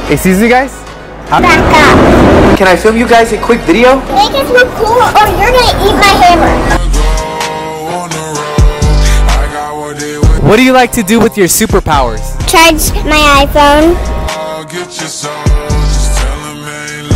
Excuse me, guys? Back up. Can I film you guys a quick video? Make us look cool or you're gonna eat my hammer. What do you like to do with your superpowers? Charge my iPhone.